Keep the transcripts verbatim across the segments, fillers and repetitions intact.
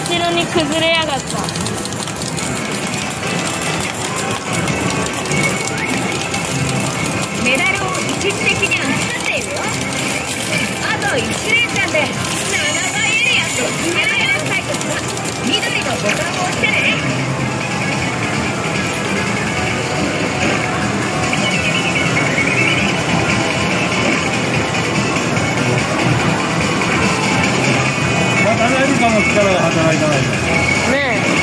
後ろに崩れやがった。 メダルを一時的に集めているよ。あといち連チャンでななばいエリアって決められるサイクルだ。緑のボタンを押してね。 またエルカの力が働いたないと。 ねえ。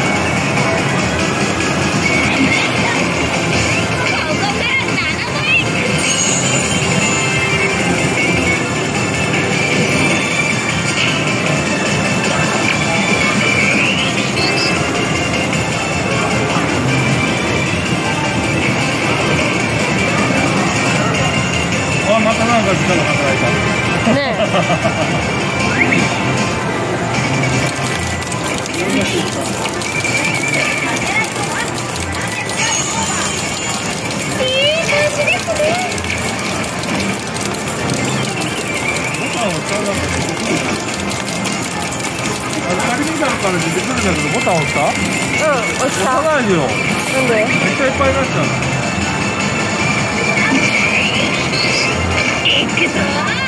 あ、またなんか力働いた。 ねいい感じですね。 ボタンを押したらなんか出てくる。あれ、仮みたいなから出てくるんだけど、ボタン押した？ え。うん、押し押た。 さないでよ。 なんで？ めっちゃいっぱいになっちゃう。 いくぞー。